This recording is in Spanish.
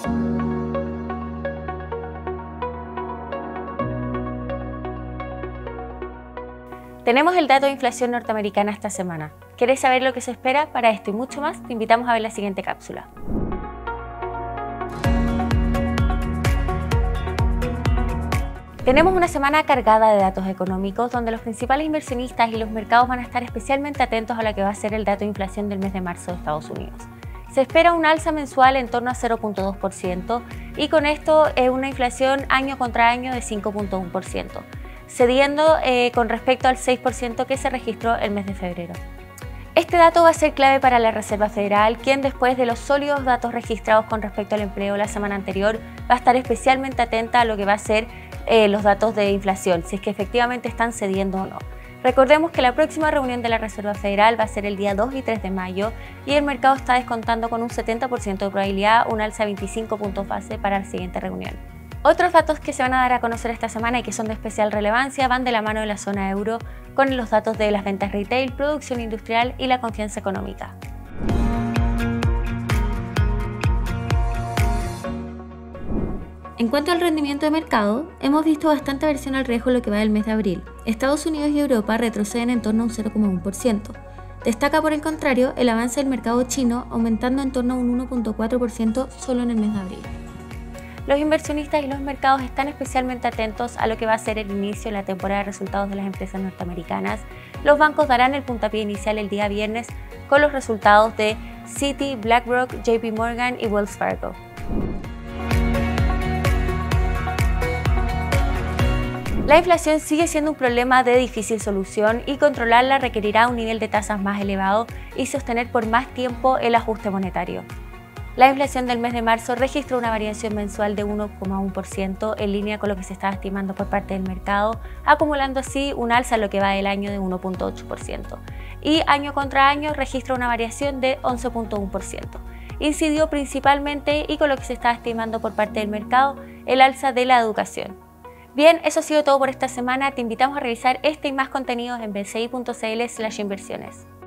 Tenemos el dato de inflación norteamericana esta semana. ¿Quieres saber lo que se espera? Para esto y mucho más, te invitamos a ver la siguiente cápsula. Tenemos una semana cargada de datos económicos donde los principales inversionistas y los mercados van a estar especialmente atentos a lo que va a ser el dato de inflación del mes de marzo de Estados Unidos. Se espera un alza mensual en torno a 0.2% y con esto una inflación año contra año de 5.1%, cediendo con respecto al 6% que se registró el mes de febrero. Este dato va a ser clave para la Reserva Federal, quien después de los sólidos datos registrados con respecto al empleo la semana anterior, va a estar especialmente atenta a lo que va a ser los datos de inflación, si es que efectivamente están cediendo o no. Recordemos que la próxima reunión de la Reserva Federal va a ser el día 2 y 3 de mayo y el mercado está descontando con un 70% de probabilidad un alza de 25 puntos base para la siguiente reunión. Otros datos que se van a dar a conocer esta semana y que son de especial relevancia van de la mano de la zona euro con los datos de las ventas retail, producción industrial y la confianza económica. En cuanto al rendimiento de mercado, hemos visto bastante aversión al riesgo en lo que va del mes de abril. Estados Unidos y Europa retroceden en torno a un 0,1%. Destaca por el contrario el avance del mercado chino, aumentando en torno a un 1,4% solo en el mes de abril. Los inversionistas y los mercados están especialmente atentos a lo que va a ser el inicio de la temporada de resultados de las empresas norteamericanas. Los bancos darán el puntapié inicial el día viernes con los resultados de Citi, BlackRock, JP Morgan y Wells Fargo. La inflación sigue siendo un problema de difícil solución y controlarla requerirá un nivel de tasas más elevado y sostener por más tiempo el ajuste monetario. La inflación del mes de marzo registró una variación mensual de 1,1% en línea con lo que se estaba estimando por parte del mercado, acumulando así un alza en lo que va del año de 1,8%. Y año contra año registra una variación de 11,1%. Incidió principalmente y con lo que se estaba estimando por parte del mercado el alza de la educación. Bien, eso ha sido todo por esta semana. Te invitamos a revisar este y más contenidos en bci.cl/inversiones.